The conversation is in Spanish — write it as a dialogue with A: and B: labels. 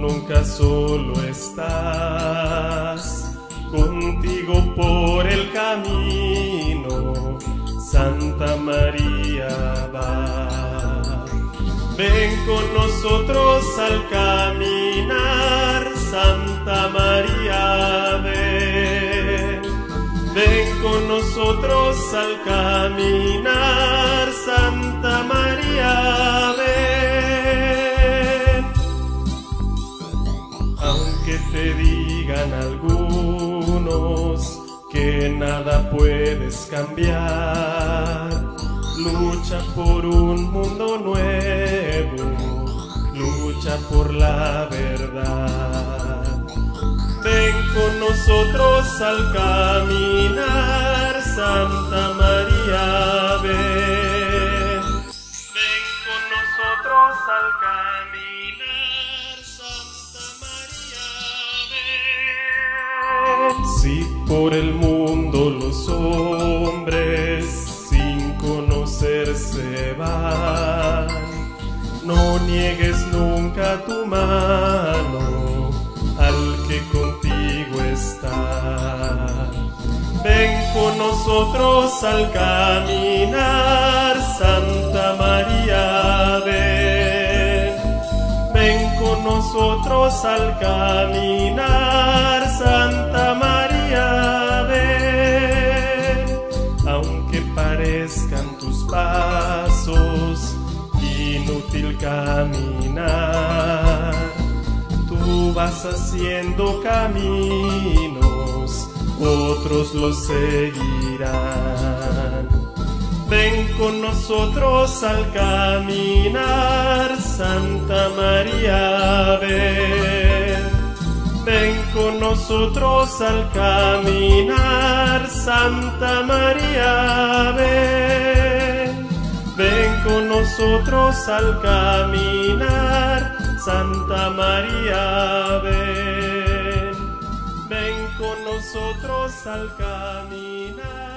A: nunca solo estás, contigo por el camino, Santa María va. Ven con nosotros al caminar, Santa María, ven. Ven con nosotros al caminar, Santa María, ven. Aunque te digan algunos que nada puedes cambiar, lucha por un mundo nuevo, lucha por la verdad. Ven con nosotros al caminar, Santa María, ven. Ven con nosotros al caminar, Santa María, ven. Si por el mundo los hombres sin conocerse van, no niegues nunca tu mano al que contigo está. Ven con nosotros al caminar, Santa María, ven. Ven con nosotros al caminar, Santa María, ven. Aunque parezcan tus pasos inútil caminar, tú vas haciendo caminos, otros los seguirán. Ven con nosotros al caminar, Santa María, ven. Ven con nosotros al caminar, Santa María, ven. Ven con nosotros al caminar, Santa María, ven. Ven con nosotros al caminar.